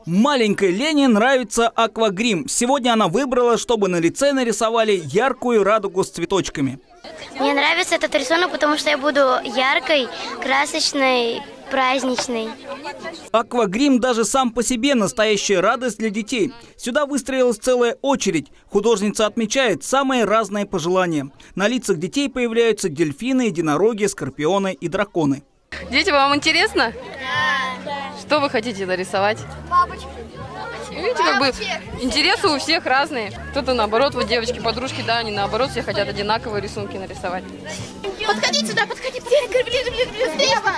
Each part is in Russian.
Маленькой Лене нравится аквагрим. Сегодня она выбрала, чтобы на лице нарисовали яркую радугу с цветочками. Мне нравится этот рисунок, потому что я буду яркой, красочной, праздничной. Аквагрим даже сам по себе настоящая радость для детей. Сюда выстроилась целая очередь. Художница отмечает самые разные пожелания. На лицах детей появляются дельфины, единороги, скорпионы и драконы. Дети, вам интересно? Да. Что вы хотите нарисовать? Бабочки. Видите, как бы интересы у всех разные. Кто-то наоборот, вот девочки, подружки, да, они наоборот все хотят одинаковые рисунки нарисовать. Подходите сюда, подходите. Ближе, слева.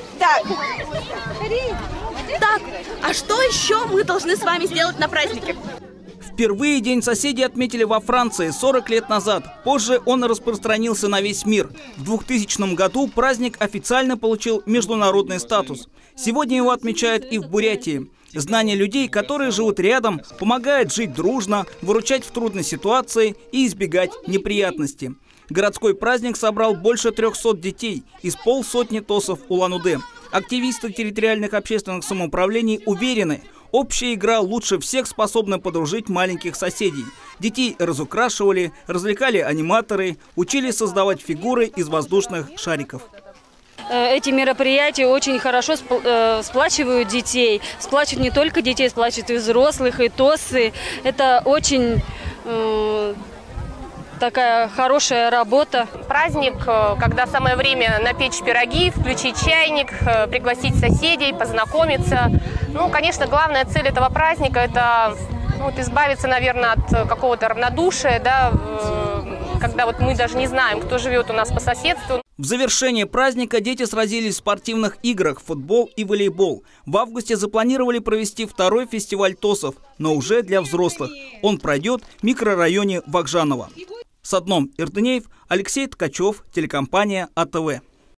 Так, а что еще мы должны с вами сделать на празднике? Впервые День соседей отметили во Франции 40 лет назад. Позже он распространился на весь мир. В 2000 году праздник официально получил международный статус. Сегодня его отмечают и в Бурятии. Знание людей, которые живут рядом, помогает жить дружно, выручать в трудной ситуации и избегать неприятностей. Городской праздник собрал больше 300 детей из полсотни ТОСов Улан-Удэ. Активисты территориальных общественных самоуправлений уверены, общая игра лучше всех способна подружить маленьких соседей. Детей разукрашивали, развлекали аниматоры, учили создавать фигуры из воздушных шариков. Эти мероприятия очень хорошо сплачивают детей. Сплачивают не только детей, сплачивают и взрослых, и ТОСы. Это очень такая хорошая работа. Праздник, когда самое время напечь пироги, включить чайник, пригласить соседей, познакомиться. Ну, конечно, главная цель этого праздника – это избавиться, наверное, от какого-то равнодушия, да, когда вот мы даже не знаем, кто живет у нас по соседству. В завершение праздника дети сразились в спортивных играх футбол и волейбол. В августе запланировали провести второй фестиваль ТОСов, но уже для взрослых. Он пройдет в микрорайоне Вагжаново. Садном Иртынеев, Алексей Ткачев, телекомпания АТВ.